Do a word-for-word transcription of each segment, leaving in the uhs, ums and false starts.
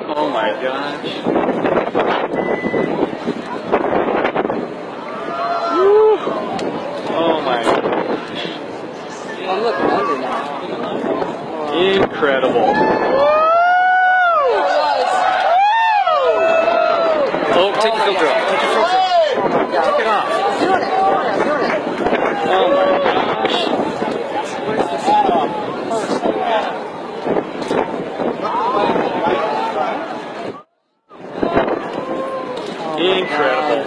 Oh my gosh. Woo. Oh my gosh. I'm looking under now. Incredible. Oh, take the filter off. Take the filter off. Take it off. I'm doing it. I'm doing it. Oh my gosh. Where's the hat off? Incredible.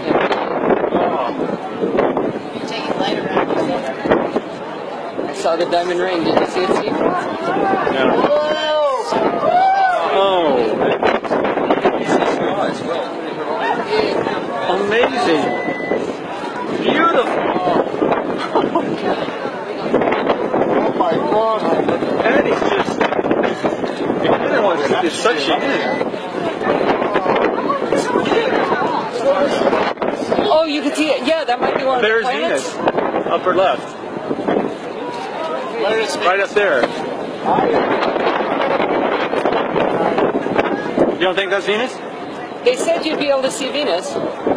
You take it light around. I saw the diamond ring. Did you see it, Steve? No. Oh. Amazing. Beautiful. Oh my God. That is just, the other one is such a, Oh, you can see it. Yeah, that might be one of there's the planets. Venus, upper left. Right up there. You don't think that's Venus? They said you'd be able to see Venus.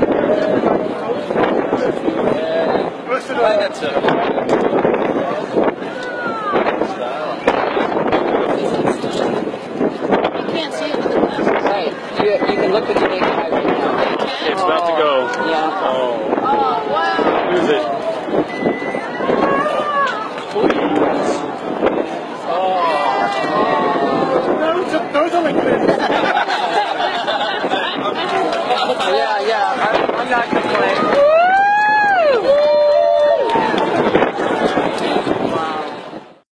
What's the planets? You can't see it with the glasses. Right. You, you can look with your naked eye right now. It's about to go. Yeah. Oh. Oh, wow. Who's it? Those are like Yeah, yeah. I'm, I'm not complaining.